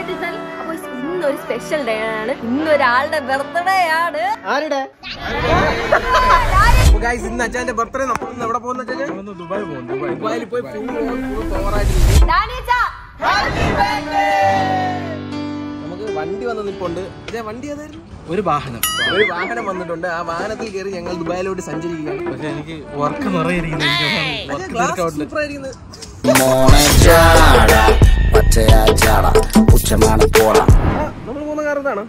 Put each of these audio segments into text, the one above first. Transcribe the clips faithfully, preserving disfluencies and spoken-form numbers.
ഇന്നൊരു special day ആണ്. ഇന്നൊരാളുടെ birthday ആണ്. ആരുടെ? ഇന്ന് അച്ഛന്റെ ബർത്ത്ഡേ. നമ്മൾ എവിടെ പോകുന്ന ദുബായ് പോകും. ദുബായിൽ പോയി നമുക്ക് വണ്ടി വന്ന് നിൽപ്പുണ്ട്. ഇതേ വണ്ടി ഏതായിരുന്നു? ഒരു വാഹനം ഒരു വാഹനം വന്നിട്ടുണ്ട്. ആ വാഹനത്തിൽ കയറി ഞങ്ങൾ ദുബായിലോട്ട് സഞ്ചരിക്കുകയാണ്. പക്ഷെ എനിക്ക് വർക്ക് നിറയിരിക്കുന്നത് നമ്മൾ മൂന്ന് കാർ ഇതാണ്.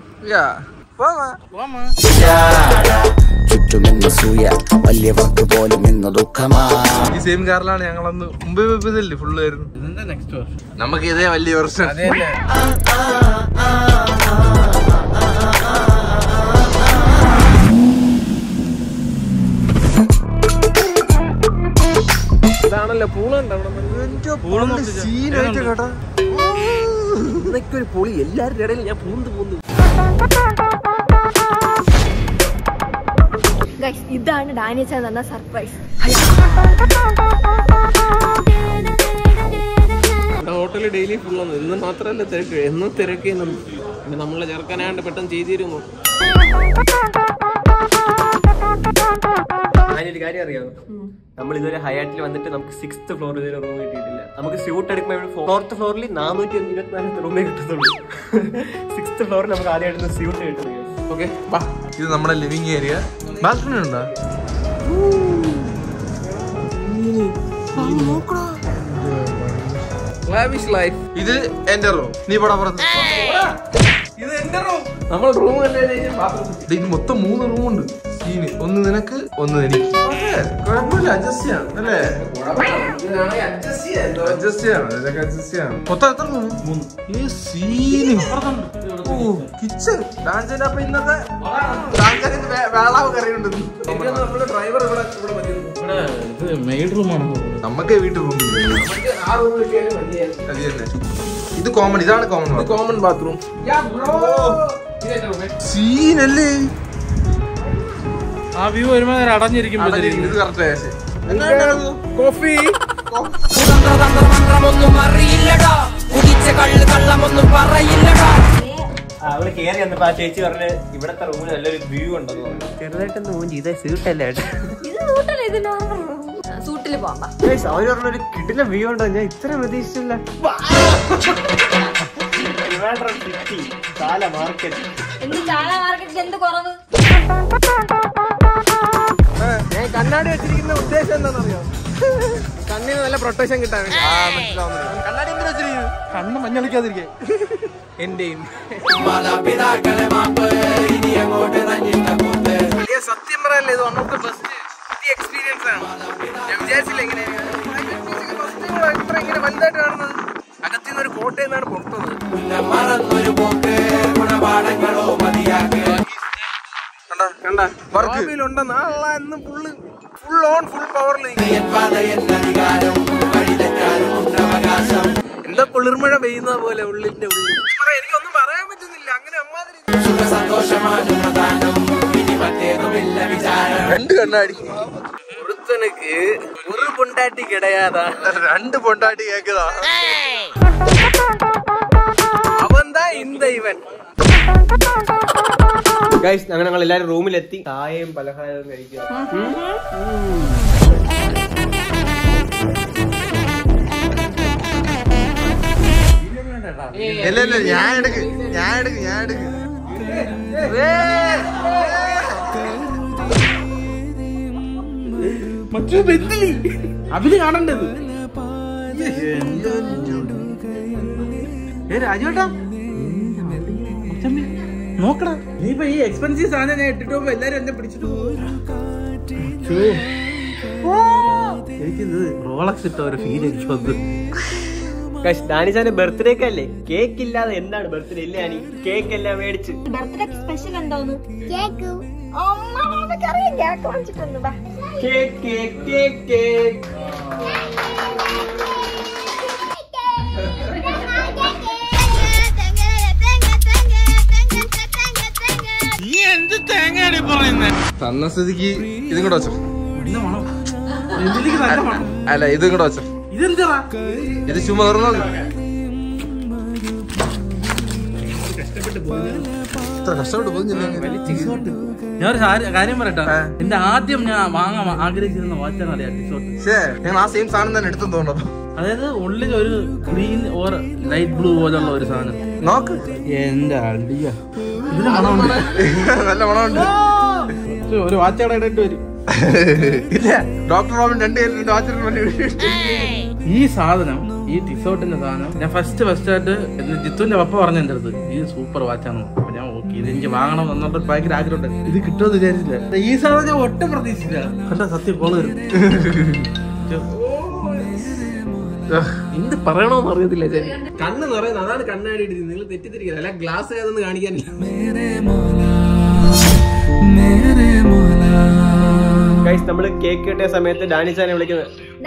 വലിയവർക്ക് പോലും ഇന്ന് ദുഃഖമാ. ഈ സെയിം കാറിലാണ് ഞങ്ങളന്ന് മുമ്പേ പോയതല്ലേ ഫുള്ള് ആയിരുന്നു. നമുക്ക് ഇതേ വലിയ വർഷം. ഇതാണല്ലോ പൂളുണ്ട് കേട്ടോ. ഇന്നൊക്കെ ഒരു പൊളി. എല്ലാവരുടെ ഇടയിൽ ഞാൻ പൂന്ത് പൂന്ത്. ഇതാണ് ഡാനിച്ച തന്ന സർപ്രൈസ്. ഹോട്ടലിൽ ഡെയിലി ഫുള്ളൊന്നും. ഇന്ന് മാത്രമല്ല തിരക്ക്, എന്നും തിരക്കുന്നു. പിന്നെ നമ്മളെ ചെറുക്കാനായിട്ട് പെട്ടെന്ന് ചെയ്തിരുന്നു. അതിനൊരു കാര്യം അറിയാമോ? നമ്മൾ ഇതുവരെ ഹയാറ്റിൽ വന്നിട്ട് നമുക്ക് സിക്സ്ത് ഫ്ലോർ ഇതുവരെ റൂം കിട്ടിയിട്ടില്ല. നമുക്ക് സ്യൂട്ട് എടുക്കുമ്പോൾ ഫോർത്ത് ഫ്ലോറിൽ നാനൂറ്റി ഇരുപത്തിനാല് റൂമേ കിട്ടത്തുള്ളൂ. സിക്സ്ത് ഫ്ലോറിൽ നമുക്ക് ആദ്യമായിട്ട് സ്യൂട്ട് കിട്ടുന്നത്. ഓക്കെ, ഇത് നമ്മുടെ ലിവിംഗ് ഏരിയ. ബാത്റൂം ഉണ്ടോ? ഇത് എന്റെ റൂം. നീ പോടാ പുറത്ത്. ഇത് എന്റെ റൂം. നമ്മൾ റൂം ഇത് മൊത്തം മൂന്ന് റൂമുണ്ട്. ഒന്ന് നിനക്ക്, ഒന്ന് എനിക്ക്. കുഴപ്പമില്ല, അഡ്ജസ്റ്റ് ചെയ്യാം അല്ലേ? അഡ്ജസ്റ്റ് ചെയ്യാം. ഇതൊക്കെ അഡ്ജസ്റ്റ് ചെയ്യാം. മൊത്തം എത്ര റൂം? മൂന്ന്. ഈ സീന് കിച്ചൺ. ഡാൻസിന്റെ അപ്പൊ ഇന്നത്തെ വേളാവ് കറിയുണ്ട്. നമ്മുടെ ഡ്രൈവർ ഇവിടെ ഇവിടെ മെയിൻ റൂമാണ്. നമുക്ക് വീട്ടിൽ റൂം ആ റൂം കിട്ടിയാലും മതി. ഇത് കോമൺ. ഇതാണ് കോമൺ കോമൺ ബാത്റൂം. സീനല്ലേ? ആ വ്യൂ വരുമ്പോ അടഞ്ഞിരിക്കും. ഇത് കറക്റ്റ്. കോഫി അവള് കേറി വന്നപ്പോ ആ ചേച്ചി പറഞ്ഞ് ഇവിടത്തെ റൂമിൽ നല്ലൊരു വ്യൂ ഉണ്ടെന്ന് പറഞ്ഞു. ചെറുതായിട്ടൊന്ന് മൂഞ്ചി. ഇത് സീട്ടല്ലേ? സൂട്ടില് പോവാ. അവര് പറഞ്ഞൊരു കിടിലൻ വ്യൂ ഉണ്ടോ? ഞാൻ ഇത്ര പ്രതീക്ഷിച്ചില്ല. ഞാൻ കണ്ണാടി വെച്ചിരിക്കുന്ന ഉദ്ദേശം എന്താണെന്നറിയോ? കണ്ണിന് നല്ല പ്രൊട്ടക്ഷൻ കിട്ടാൻ. കണ്ണാടി എന്തിനാ വെച്ചിരിക്കുന്നത്? കണ്ണ് മഞ്ഞളിക്കാതിരിക്കാൻ. എന്റെയും സത്യം പറയല്ലേ, ഇത് one of the best experience ആണ്. ഞാൻ വിചാരിച്ചില്ല ഇങ്ങനെ ഇത്ര ഇങ്ങനെ വലുതായിട്ട് കാണുന്നത്. അകത്തുനിന്ന് ഒരു കോട്ടയിൽ നിന്നാണ് പുറത്തുന്നത്. വർക്കിലുണ്ടെന്ന് ആളെന്ന് ഫുള്ള് ഫുൾ ഓൺ ഫുൾ പവറിൽ. എന്താ കുളിർമഴ പെയ്യുന്ന പോലെ ഉള്ളിന്റെ ഉള്ളിൽ. എനിക്കൊന്നും പറയാൻ പറ്റുന്നില്ല. അങ്ങനെ അമ്മാതിരി രണ്ട് കണ്ണാടി. ഒരുത്തനക്ക് ഒരു പൊണ്ടാട്ടി കിടയാതാ, രണ്ട് പൊണ്ടാട്ടി കേക്കതാ. അവന്താ ഇന്ത ഇവൻ. ഗൈസ്, അങ്ങനെ ഞങ്ങൾ എല്ലാരും റൂമിലെത്തി. ചായയും പലഹാരവും കഴിക്കുക. ഇല്ല ഇല്ല, ഞാൻ എടുക്ക് ഞാൻ എടുക്ക് ഞാൻ എടുക്ക് അതില് കാണണ്ടത്. രാജുവേട്ടാ നോക്കടാ, നീ ഇപ്പൊ ഈ എക്സ്പെൻസീവ് സാധനം ഞാൻ ഇട്ടിട്ട് പോകുമ്പോ എല്ലാരും എന്നെ പിടിച്ചിട്ട് എനിക്കിത് റോളക്സ് ഇട്ട ഒരു ഫീൽ എനിക്ക് വന്നു. ഡാനിച്ചാന്റെ ബർത്ത്ഡേക്ക് അല്ലേ കേക്ക് ഇല്ലാതെ എന്താണ് ബർത്ത്ഡേ ഇല്ലേ? ആനി കേക്ക് എല്ലാം മേടിച്ച്. ബർത്ത്ഡേ സ്പെഷ്യൽ എന്താന്ന് cake cake cake cake cake തന്ന സ്ഥിതിക്ക് ഇതും കൂടെ വെച്ചോ. അല്ല ഇതും കൂടെ വെച്ചോ. ഇത് ചുമ ഞാനൊരു കാര്യം പറയട്ടെ, എന്റെ ആദ്യം ഞാൻ വാങ്ങാൻ ആഗ്രഹിച്ചിരുന്ന വാച്ചാണ് അറിയാം ടിസോട്ട്. ഞാൻ ആ സെയിം സാധനം തന്നെ എടുത്തു തോന്നുന്നു. അതായത് ഉള്ളിൽ ഒരു ഗ്രീൻ ഓർ ലൈറ്റ് ബ്ലൂ പോലുള്ള ഒരു സാധനം. നോക്ക് എന്റെ അടിയ ഇതിന് മണമുണ്ട്, നല്ല മണമുണ്ട്. ഒരു വാച്ചവിടെ ഇടേണ്ടി വരും. ഇല്ല, ഡോക്ടർ റോബിൻ രണ്ട് ഈ സാധനം, ഈ ടിസോട്ടിന്റെ സാധനം ഞാൻ ഫസ്റ്റ് ഫസ്റ്റ് ആയിട്ട് ജിത്തുവിന്റെ പപ്പ പറഞ്ഞു എന്റെ അടുത്ത് ഈ സൂപ്പർ വാച്ചാണ്. അപ്പൊ ഞാൻ ഓക്കെ ഇത് എനിക്ക് വാങ്ങണം എന്നൊരു ഭയങ്കര ആഗ്രഹമുണ്ട്. ഇത് കിട്ടുമെന്ന് വിചാരിച്ചില്ല. ഈ സാധനം ഞാൻ ഒട്ടും പ്രതീക്ഷിച്ചില്ല. കണ്ട സത്യം കോള് വരും. എന്ത് പറയണോന്ന് അറിയത്തില്ല. കണ്ണ് നിറയുന്നത് അതാണ് കണ്ണാടി ഇട്ടിരുന്നത്. നിങ്ങൾ തെറ്റിദ്ധരിക്കില്ല, അല്ല ഗ്ലാസ് ഏതെന്ന് കാണിക്കാനില്ല. നമ്മള് കേക്ക് കിട്ടിയ സമയത്ത് ഡാനിച്ചാനെ വിളിക്കുന്നത്.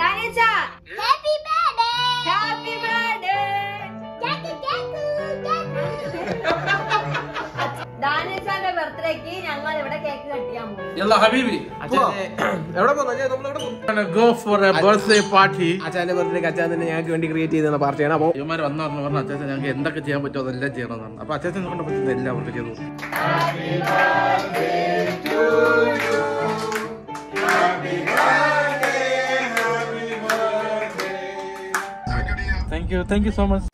ഡാനിച്ചാന്റെ ബർത്ത്ഡേക്ക് ഞങ്ങൾ ഇവിടെ കേക്ക് കട്ടിയാൻ പോകും. എവിടെ പോകുന്നു? Go for a birthday party. അച്ഛന്റെ ബർത്ത്ഡേക്ക് അച്ഛൻ തന്നെ ഞങ്ങൾക്ക് വേണ്ടി ക്രിയേറ്റ് ചെയ്ത പാർട്ടിയാണ്. അപ്പൊ ഇവന്മാർ വന്നു പറഞ്ഞു പറഞ്ഞു അച്ഛൻ ഞങ്ങൾക്ക് എന്തൊക്കെ ചെയ്യാൻ പറ്റുമോ അതെല്ലാം ചെയ്യണമെന്നാണ്. അപ്പൊ അച്ഛൻ കൊണ്ട് പറ്റുന്ന എല്ലാം അവർക്ക് ചെയ്തു. Thank you thank you so much.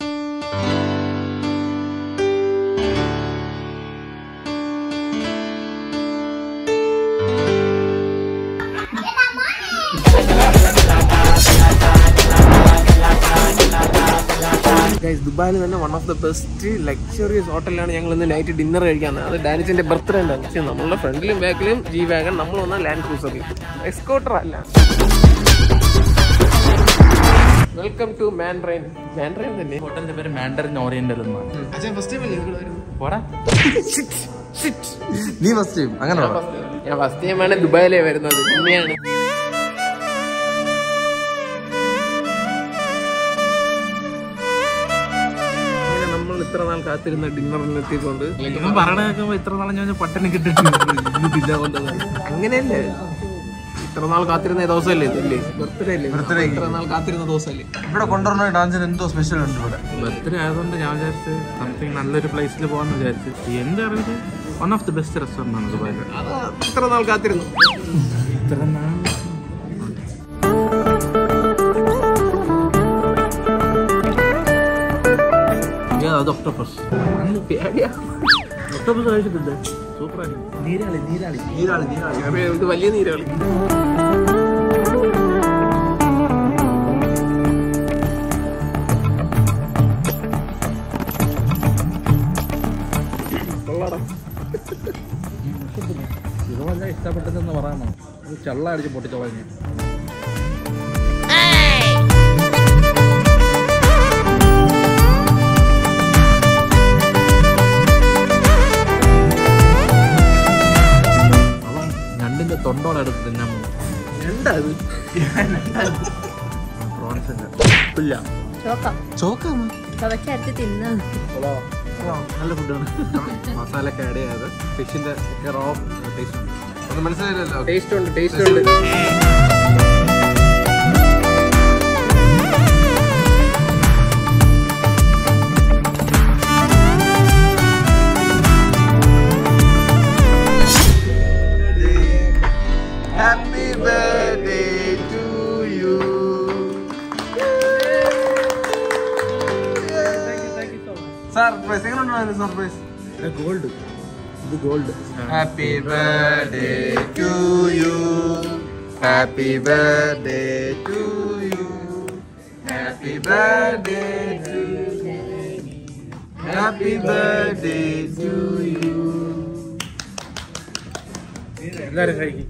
ദുബായിൽ തന്നെ one of the best luxurious ഹോട്ടലിലാണ് ഞങ്ങൾ ഇന്ന് നൈറ്റ് ഡിന്നർ കഴിക്കാൻ. അത് ഡാനിച്ചിന്റെ ബർത്ത്ഡേ ഉണ്ടാകും. പക്ഷെ നമ്മളുടെ ഫ്രണ്ടിലും ബാക്കിലും ജി വാഗൺ, നമ്മൾ വന്ന ലാൻഡ് ക്രൂസറിൽ. എസ്കോട്ടർ അല്ല. Welcome to മാൻഡ്രൈൻ. മാൻഡ്രൈൻ തന്നെ ഹോട്ടലിന്റെ പേര് മാൻഡറിൻ ഓറിയന്റൽ എന്നാണ്. നീ ഫസ്റ്റ് ടൈം അങ്ങനെ ഞാൻ ഫസ്റ്റ് ടൈമാണ് ദുബായിലേ വരുന്നത്. പിന്നെയാണ് ഇത്ര നാൾ കാത്തിരുന്ന ഡിന്നറിന് എത്തിക്കൊണ്ട് പറയണ കേൾക്കുമ്പോ ഇത്ര നാളെ ഞാൻ പട്ടണി കിട്ടിട്ടില്ല. അങ്ങനെയല്ലേ, ഇത്ര നാൾ കാത്തിരുന്ന ദിവസമല്ലേ ഇതല്ലേ? ബർത്ത്ഡേ അല്ലേ? ബർത്ത്ഡേ ഇത്ര നാൾ കാത്തിരുന്ന ദിവസമല്ലേ? ഇവിടെ കൊണ്ടുവരുന്ന ഡാൻസിന് എന്തോ സ്പെഷ്യൽ ഉണ്ട് ഇവിടെ. ബർത്ത്ഡേ ആയതുകൊണ്ട് ഞാൻ വിചാരിച്ച് സംതിങ് നല്ലൊരു പ്ലേസിൽ പോകാന്ന് വിചാരിച്ചു. എന്റെ അറിവില് one of the best restaurant ആണ് ദുബായിൽ. അത് ഇത്ര നാൾ കാത്തിരുന്നു. ഇത്ര നാൾ ഒക്ടോപ്പസ് ഒക്ടോപ്പസ് കഴിച്ചിട്ടുണ്ട്. സൂപ്പറാണ്. നീരാളി നീരാളി നീരാളി നീരാളി ഇത് വലിയ നീരാളി. ഇതുമല്ല ഇഷ്ടപ്പെട്ടതെന്ന് പറയാമോ? ചള്ള അടിച്ച് പൊട്ടിച്ചോളാം. തൊണ്ടോടെടുത്ത് തിന്നാൻ രണ്ടത് ഇല്ല ചോക്കാണ് ചവച്ചടുത്ത് തിന്നാ നല്ല ഫുഡാണ്. മസാലയൊക്കെ ആഡ് ചെയ്യാതെ ഫിഷിന്റെ റോ ടേസ്റ്റ് ഉണ്ട്. ഒന്നും മനസ്സിലായില്ലല്ലോ. ടേസ്റ്റ് ഉണ്ട്, ടേസ്റ്റ് ഉണ്ട്. Happy birthday to you. Surprise എങ്ങനെയുണ്ടായിരുന്നു? സർപ്രൈസ് ഗോൾഡ്, ഇത് gold. Happy birthday to you, happy birthday to you, happy birthday to you, happy birthday to you. എല്ലാരും കഴിക്കും.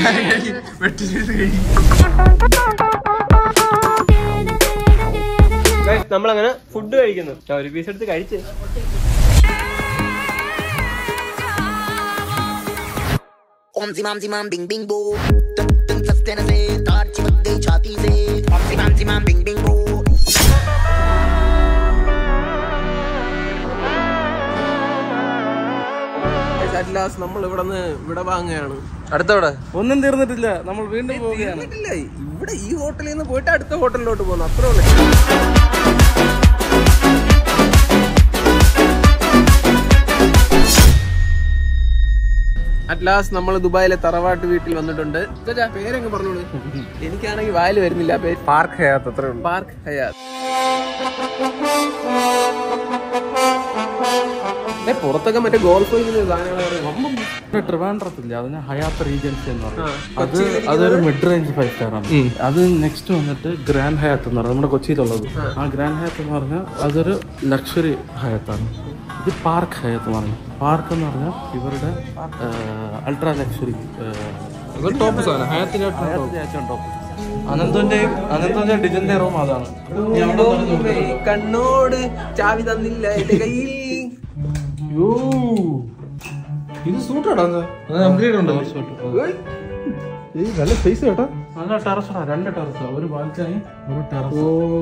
നമ്മളങ്ങനെ ഫുഡ് കഴിക്കുന്നു. ഒരു പീസ് എടുത്ത് കഴിച്ച് Om zimam zimam bing bing bo, tum tum sastena se, taar chimak gayi chhati se. Om zimam zimam bing bing bo. നമ്മൾ ഇവിടെ നിന്ന് ഇവിടെ വാങ്ങുകയാണ്. അടുത്തവിടെ ഒന്നും തീർന്നിട്ടില്ല, നമ്മൾ വീണ്ടും പോവുകയാണ്. ഇവിടെ ഈ ഹോട്ടലിൽ നിന്ന് പോയിട്ട് അടുത്ത ഹോട്ടലിലോട്ട് പോകുന്നു, അത്രേ ഉള്ളൂ. അറ്റ് ലാസ്റ്റ് നമ്മൾ ദുബായിലെ തറവാട്ട് വീട്ടിൽ വന്നിട്ടുണ്ട്. പേരങ്ങ് പറഞ്ഞോളൂ. എനിക്കാണെങ്കിൽ വായിൽ വരുന്നില്ല പേര്. പാർക്ക് ഹയാത്ത് അത്രേ ഉള്ളൂ. Park Hyatt. പുറത്തൊക്കെ മറ്റേ ഗോൾഫ് സാധനങ്ങൾ ട്രിവാൻഡ്രത്തില്ല, അതിന് ഹയാത്ത് റീജൻസി എന്ന് പറയും. അത് അതൊരു മിഡ് റേഞ്ച് ഫൈവ് സ്റ്റാർ ആണ്. അത് നെക്സ്റ്റ് വന്നിട്ട് ഗ്രാൻഡ് ഹയാത്ത് എന്ന് പറയുന്നത് നമ്മുടെ കൊച്ചിയിലുള്ളത്. ആ ഗ്രാൻഡ് ഹയാത്ത് എന്ന് പറഞ്ഞാൽ അതൊരു ലക്ഷറി ഹയാത്താണ്. ഇത് പാർക്ക് ഹയാത്ത് എന്ന് പറഞ്ഞു. പാർക്ക് എന്ന് പറഞ്ഞാൽ ഇവരുടെ അൾട്രാ ലക്ഷറി ടോപ്പ് സാധനം ഹയാത്തിന്റെ ടോപ്പ്. അനന്തന്റെയും അനന്തന്റെ ഡിജന്റെ റൂം അതാണ്. കണ്ണോട് ചാവി തന്നില്ല എന്റെ കയ്യിൽ. ഇത് സൂട്ടാടാ, അപ്ഗ്രേഡ് ഉണ്ടോ? നല്ല സ്പേസ് കേട്ടോ. നല്ല ടെറസാ, രണ്ട് ടെറസാ, ഒരു ബാൽക്കണി ഒരു ടെറസ്.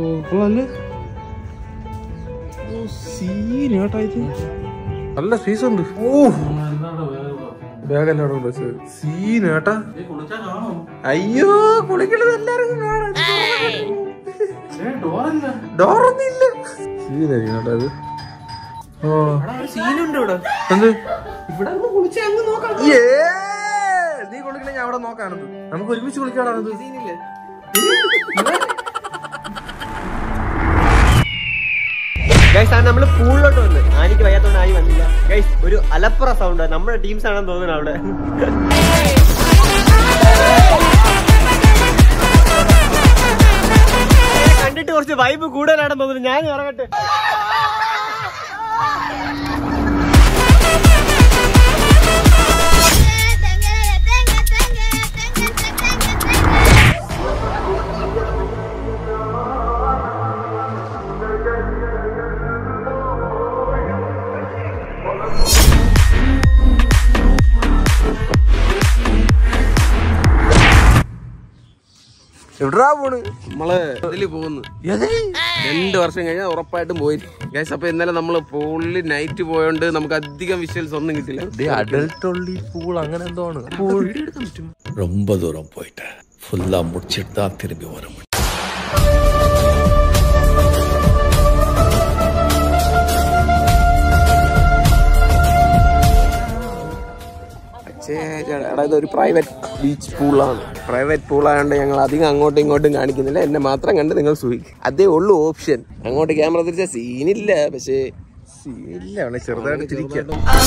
നല്ല സ്പേസ് ഉണ്ട്. ഓ ബാഗെല്ലാം സീൻ കേട്ടാ. അയ്യോ കുളിക്കണത് എല്ലാരും ഡോറൊന്നും ഇല്ല. സീനായിരിക്കും കേട്ടോ അത്. സീനുണ്ട് ഇവിടെ. എന്ത് ഇവിടെ കുളിച്ച് അങ്ങ് നോക്കാം. നീ കുളിക്കണേ ഞാൻ അവിടെ നോക്കാണത്. നമുക്ക് ഒരുമിച്ച് കുളിക്കാണത്. സീനില്ലേ? ഗൈസ് ആണ് നമ്മള് പൂളിലോട്ട് വന്ന്. ആനിക്ക് വയ്യാത്തോണ്ട് ആനി വന്നില്ല. ഗൈസ് ഒരു അലപ്പുറ സൗണ്ട് നമ്മുടെ ടീംസ് ആണെന്ന് തോന്നുന്നു അവിടെ. കണ്ടിട്ട് കുറച്ച് വൈബ് കൂടുതലാണെന്ന് തോന്നുന്നു. ഞാൻ ഇറങ്ങട്ടെ. എവിടാ പോണ്? നമ്മള് ഇതില് പോകുന്നു. രണ്ട് വർഷം കഴിഞ്ഞാൽ ഉറപ്പായിട്ടും പോയി ഗൈസ്. അപ്പൊ ഇന്നലെ നമ്മള് പൂളിൽ നൈറ്റ് പോയോണ്ട് നമുക്ക് അധികം വിഷ്വൽസ് ഒന്നും കിട്ടില്ല. അഡൽട്ട് ഒള്ളി പൂൾ അങ്ങനെ എന്തോ ആണ്. ரொம்ப தூரம் போயிட்டேன். ஃபுல்லா முடிச்சிட்டு தான் திரும்பி வர முடியும். അതായത് ഒരു പ്രൈവറ്റ് ബീച്ച് പൂളാണ്. പ്രൈവറ്റ് പൂളായതുകൊണ്ട് ഞങ്ങൾ അധികം അങ്ങോട്ടും ഇങ്ങോട്ടും കാണിക്കുന്നില്ല. എന്നെ മാത്രം കണ്ട് നിങ്ങൾ സൂഹിക്കും. അതേ ഉള്ളൂ ഓപ്ഷൻ. അങ്ങോട്ട് ക്യാമറ തിരിച്ച സീനില്ല. പക്ഷേ സീനില്ല, ചെറുതായിട്ട് തിരിക്കാം.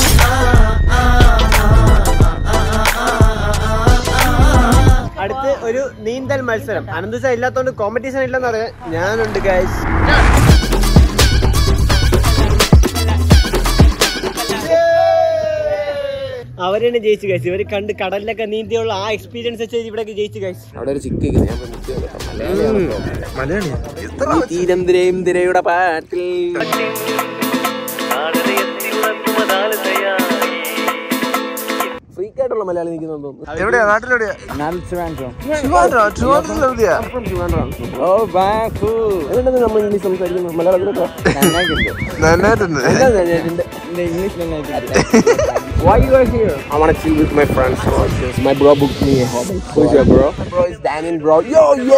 അടുത്ത് ഒരു നീന്തൽ മത്സരം. അനന്തസ ഇല്ലാത്തോണ്ട് കോമ്പറ്റീഷൻ ഇല്ലെന്ന് അറിയാം. ഞാനുണ്ട് ഗൈസ്. അവരാണ് ജയിച്ചു ഗൈസ്. ഇവര് കണ്ട് കടലിലൊക്കെ നീന്തിയുള്ള ആ എക്സ്പീരിയൻസ് വെച്ച് ഇവിടെ ജയിച്ചു ഗൈസ്. അവിടെ ഒരു ചിക്ക് തീരം തിരയും തിരയുടെ പാട്ടിൽ ഫ്രീക്കായിട്ടുള്ള മലയാളി നിൽക്കുന്നു തോന്നുന്നു. എവിടെയാ? നാട്ടിലെവിടെയാ? നമ്മൾ ഇംഗ്ലീഷ് സംസാരിക്കുന്നു. മലയാളത്തിലൊക്കെ Why you are here? I want to chill with my friends. My bro booked me a hobby. Who's your bro? My bro is Daniel, bro. Yo, yo!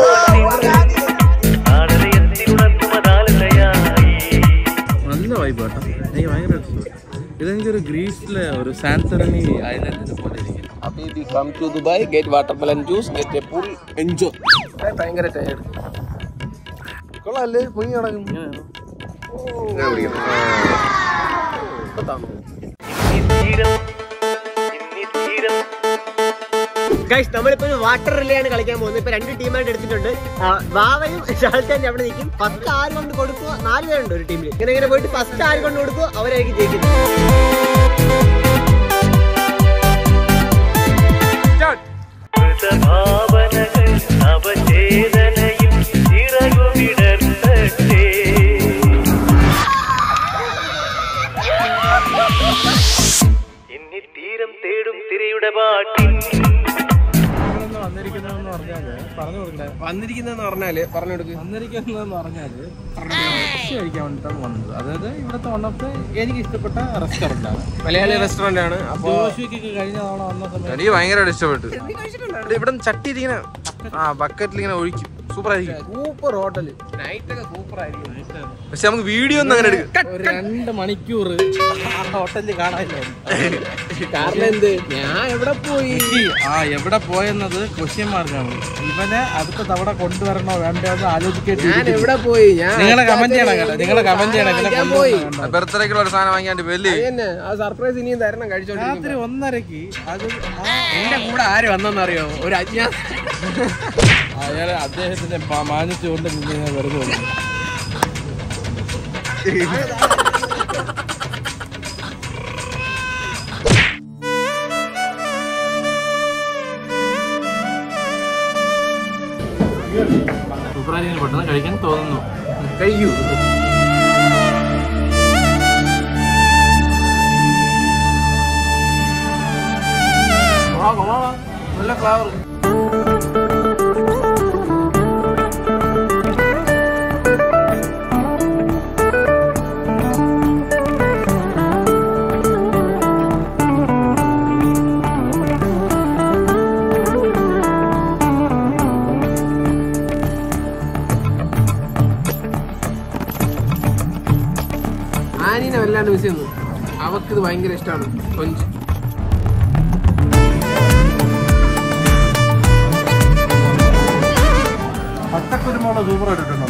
നല്ല വൈബ് കേട്ടോ. എനിക്ക് ഭയങ്കര ഇതെനിക്കൊരു ഗ്രീസിലെ ഒരു സാൻസറണി ഐലൻഡിനെ പോലെ ഇരിക്കും. Habibi, come to Dubai, get watermelon juice, get a pool, enjoy. ഭയങ്കര tired. കൊള്ളാല്ലേ? പൊങ്ങി കിടക്കും. ഗൈസ് നമ്മളിപ്പോ വാട്ടർ റിലേ ആണ് കളിക്കാൻ പോകുന്നത്. ഇപ്പൊ രണ്ട് ടീമായിട്ട് എടുത്തിട്ടുണ്ട്. വാവയും ഷാൽറ്റാൻ അവിടെ നിൽക്കും. ഫസ്റ്റ് ആര് കൊണ്ട് കൊടുക്കുക? നാല് പേരുണ്ട് ഒരു ടീമിൽ. ഇങ്ങനെ ഇങ്ങനെ പോയിട്ട് ഫസ്റ്റ് ആര് കൊണ്ട് കൊടുക്കുക അവരായിരിക്കും ജയിക്കുന്നത്. തീരം തേടും തിരയുടെ പാട്ടിൽ വന്നിരിക്കുന്നതെന്ന് പറഞ്ഞാല് പറഞ്ഞു കൊടുക്കണ്ടേ? വന്നിരിക്കുന്നതെന്ന് പറഞ്ഞാല് പറഞ്ഞു കൊടുക്കുക. വന്നിരിക്കുന്നതെന്ന് പറഞ്ഞാല് ഭക്ഷ്യം കഴിക്കാൻ വേണ്ടിയിട്ടാണ് വന്നത്. അതായത് ഇവിടുത്തെ വൺ ഓഫ് എനിക്ക് ഇഷ്ടപ്പെട്ട റെസ്റ്റോറന്റ് ആണ്. മലയാളി റെസ്റ്റോറന്റ് ആണ്. അപ്പൊ ജോഷിക്ക് കഴിഞ്ഞ തവണ വന്ന സമയത്ത് എനിക്ക് ഭയങ്കരമായിട്ട് ഇഷ്ടപ്പെട്ടു. ഇവിടെ ചട്ടി ഇങ്ങനെ ആ ബക്കറ്റിൽ ഇങ്ങനെ ഒഴിക്കും. സൂപ്പർ ആയിരിക്കും. Super hotel. നൈറ്റ് ഒക്കെ സൂപ്പർ ആയിരിക്കും. പക്ഷെ നമുക്ക് വീഡിയോ ഒന്നും അങ്ങനെ എടുക്കാം. ഒരു രണ്ട് മണിക്കൂർ ആ ഹോട്ടലിൽ കാണാനില്ല. കാരണം എന്ത് ഞാൻ എവിടെ പോയി ആ എവിടെ പോയെന്നത് ക്വസ്റ്റ്യൻ മാർക്കാണ്. ഇവനെ അടുത്ത തവണ കൊണ്ടുവരണോ വേണ്ടോ എന്ന് ആലോചിക്കേണ്ടി. ഞാൻ എവിടെ പോയി? ഞാൻ നിങ്ങളെ കമന്റ് ചെയ്യണം കേട്ടോ, നിങ്ങളെ കമന്റ് ചെയ്യണം. പോയി ബർത്ത്ഡേക്കുള്ള ഒരു സാധനം വാങ്ങിയാണ്ട് വലിയ തന്നെ ആ സർപ്രൈസ് ഇനിയും തരണം. കഴിച്ചോണ്ടിരിക്കും രാത്രി ഒന്നരക്ക് അത് എന്റെ കൂടെ ആര് വന്നെന്നറിയോ? ഒരു അജ്ഞാത അയാളെ അദ്ദേഹത്തിന്റെ മാനിച്ചുകൊണ്ട് നിന്ന് വെറുതെ വന്നു. സൂപ്പറായിരിക്കും, പെട്ടെന്ന് കഴിക്കാൻ തോന്നുന്നു. കഴിയൂ. നല്ല ഫ്ലവർ. ആനീനെ വല്ലാണ്ട് മിസ് ചെയ്യുന്നു. അവക്കിത് ഭയങ്കര ഇഷ്ടമാണ് കൊഞ്ച്. പച്ചക്കുരുമുളക് സൂപ്പർ ആയിട്ടുണ്ടോ?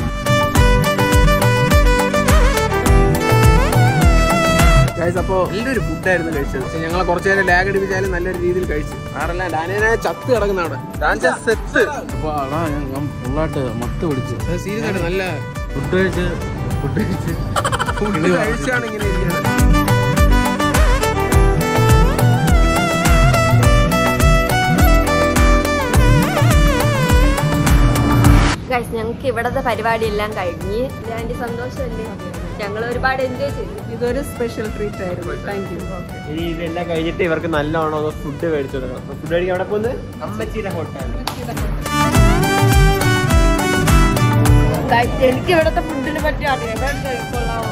ഗൈസ്, അപ്പോൾ നല്ലൊരു ഫുഡായിരുന്നു കഴിച്ചത്. പക്ഷെ ഞങ്ങൾ കുറച്ചു നേരം ലാഗ് അടിപ്പിച്ചാലും നല്ലൊരു രീതിയിൽ കഴിച്ചു. ആരല്ല ഡാനിയനെ ചത്ത് കിടക്കുന്ന അവിടെ സെറ്റ്. അപ്പൊ അടാ ഞാൻ ഫുള്ളായിട്ട് മത്ത് പിടിച്ചു. സീരിയസ് ആയിട്ട് നല്ല ഫുഡ് കഴിച്ച് ഫുഡ് കഴിച്ച് ഫുഡ് കഴിച്ചാണ് ഇങ്ങനെ ഇരിക്കുന്നത്. ഗൈസ്, ഞങ്ങൾക്ക് ഇവിടത്തെ പരിപാടി എല്ലാം കഴിഞ്ഞ് ആൻറ്റി സന്തോഷമല്ലേ? ഞങ്ങൾ ഒരുപാട് എൻജോയ് ചെയ്തു. ഇതൊരു സ്പെഷ്യൽ ട്രീറ്റ് ആയിരുന്നു. Thank you. ഇനി ഇതെല്ലാം കഴിഞ്ഞിട്ട് ഇവർക്ക് നല്ലോണം ഫുഡ് മേടിച്ചു കൊടുക്കണം. ഫുഡ് കഴിക്കാൻ അവിടെ പോകുന്നത് അമ്മച്ചിയുടെ ഹോട്ടൽ. ഗൈസ്, എനിക്ക് ഇവിടത്തെ ഫുഡിനെ പറ്റി അറിയാം. കഴിക്കൊള്ളാമോ?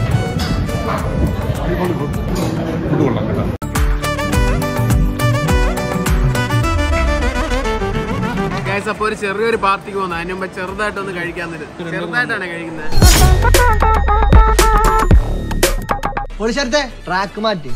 ഗൈസ്, അപ്പോൾ ഒരു ചെറിയൊരു പാർട്ടിക്ക് പോകുന്നത്. അതിന് മുമ്പ് ചെറുതായിട്ടൊന്ന് കഴിക്കാൻ തരും. ചെറുതായിട്ടാണ് കഴിക്കുന്നത്. പൊളിച്ചേർത്തെ ട്രാക്ക് മാറ്റി.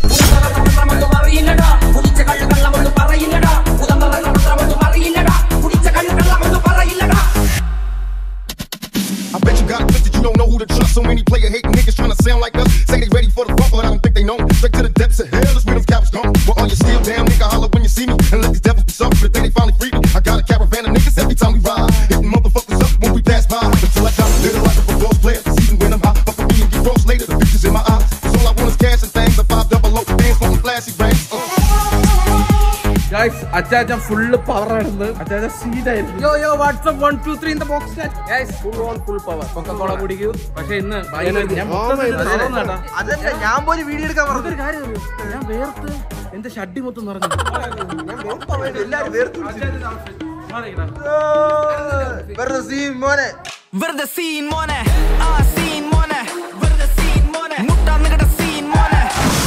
I bet you got a bitch that you don't know who to trust. So many player hating niggas trying to sound like us. Say they ready for the bump, but I don't think they know. Straight to the depths of hell is where them cowards gone. Well, all you still damn nigga holler when you see me. And let these devils be something the day they finally free me. I got a caravan of niggas every time we ride. Hitting motherfuckers up when we pass by. Until I die, little like a football player. Cause even when I'm high, fuck with me and get froze later. The bitches in my eyes. Cause all I want is cash and things. A five double O, dance on flashy rings. Uh. Guys, അച്ചാച്ചൻ full power ആയിരുന്നു. അച്ചാച്ചൻ സീനായിരുന്നു. Yo yo WhatsApp one two three in the box. Guys, full on full power. Coca Cola കുടിക്കൂ. പക്ഷെ ഇന്ന് ഞാൻ മൊത്തം അതല്ല, ഞാൻ പോലും വീഡിയോ എടുക്കാൻ പറഞ്ഞു. കാര്യം ഞാൻ വേർത്ത് എന്റെ ഷഡ്ഡി മൊത്തം നിറഞ്ഞു. വെറുതെ സീൻ മോനെ, വെറുതെ സീൻ മോനെ, ആ സീൻ മോനെ, വെറുതെ സീൻ മോനെ, മുട്ടാ നിങ്ങളുടെ സീൻ മോനെ.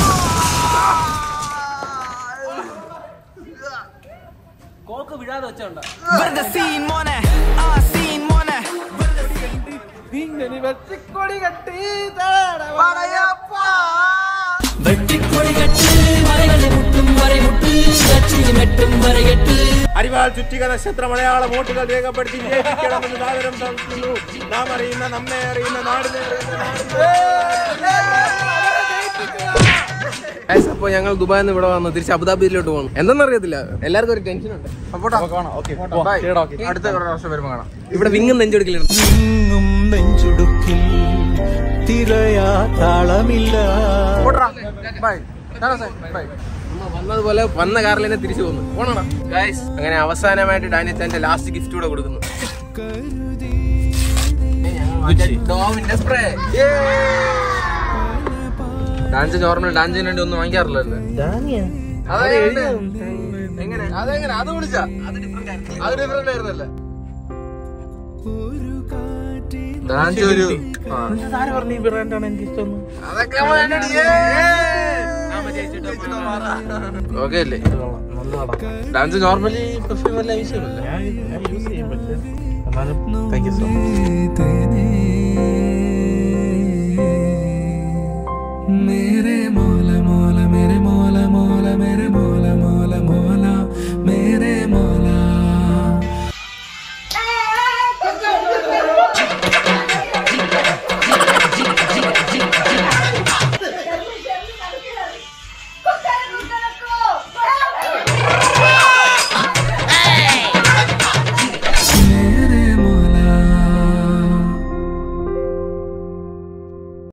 കോക്ക് വിടാതെ വെച്ചോണ്ട വെറുതെ സീൻ മോനെ, ആ സീൻ മോനെ, വെറുതെ സീൻ. വെച്ചിക്കൊടി കട്ടി അരിവാൾ ചുറ്റിക നക്ഷത്ര മലയാള വോട്ടുകൾ രേഖപ്പെടുത്തി ജയിക്കണമെന്ന് സാദരം തളിക്കുന്നു. നാം അറിയുന്ന, നമ്മെ അറിയുന്ന, നാടിനെ അപ്പോൾ ഞങ്ങൾ ദുബായിൽ നിന്ന് ഇവിടെ വന്നു തിരിച്ച് അബുദാബിയിലോട്ട് പോകുന്നു. എന്തെന്നറിയത്തില്ല, എല്ലാവർക്കും ഒരു ടെൻഷൻ ഉണ്ട്. അടുത്ത പ്രാവശ്യം വരുമ്പോ കാണാം. ഇവിടെ വിങ്ങും നെഞ്ചൊടുക്കലാണ്. നെഞ്ചുടുക്കിൽ തിരയാ താളമില്ല. വന്നതുപോലെ വന്ന കാറിൽ തന്നെ തിരിച്ചു പോകുന്നു. പോണോടാ ഗൈസ്. അങ്ങനെ അവസാനമായിട്ട് ഡാനിച്ചാന്റെ ലാസ്റ്റ് ഗിഫ്റ്റ് കൂടെ കൊടുക്കുന്നു. ഡോമിന്റെ സ്പ്രേ. ഡാൻസ് നോർമൽ ഡാൻസിന് വേണ്ടി ഒന്നും വാങ്ങിക്കാറില്ലല്ലോ. എങ്ങനെ അതെങ്ങനെ അത് വിളിച്ചാ അത് ഡിഫറെന്റ് ആയിരുന്നല്ലേ. ഡാൻസ് ഒരു ഓക്കെ അല്ലേ? ഡാൻസ് നോർമലി പെർഫ്യൂം എല്ലാം യൂസ് ചെയ്യുമല്ലോ. Thank you so much. मेरे मौला मौला मेरे मौला मौला मेरे